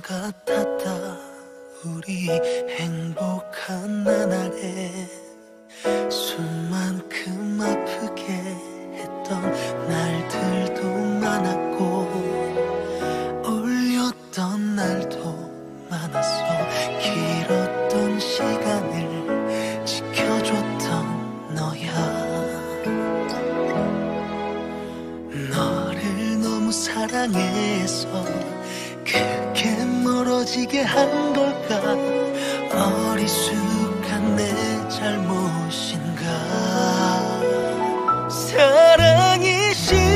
같았다. 우리 행복한 나날에 숨만큼 아프게 했던 날들도 많았고 울렸던 날도 많았어. 길었던 시간을 지켜줬던 너야. 너를 너무 사랑해서 그렇게 멀어지게 한 걸까? 어리숙한 내 잘못인가? 사랑이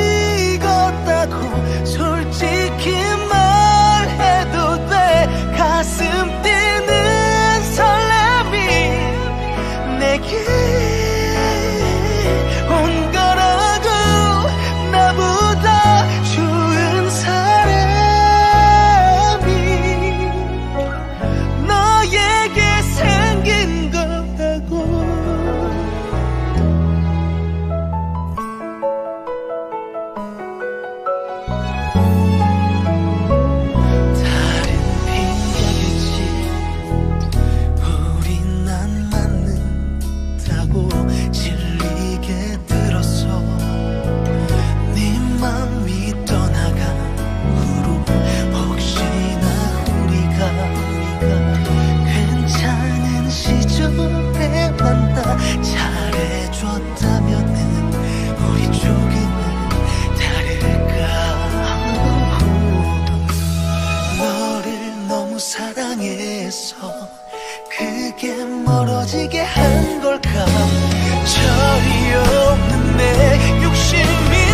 식었다고 솔직히 말해도 돼. 가슴 뛰는 설렘이 내게 온 거라고. 나보다 좋은 사람이 너에게 생긴 거라고. 다른 핑계겠지. 우린 안 맞는다고 질리게 들었어. 네 맘이 떠나간 후로 혹시나 우리가 괜찮은 시절에 만나 잘해줬다면은 우리 조금은 다를까. 너를 너무 사랑해서 그게 멀어지게 한 걸까? 철이 없는 내 욕심이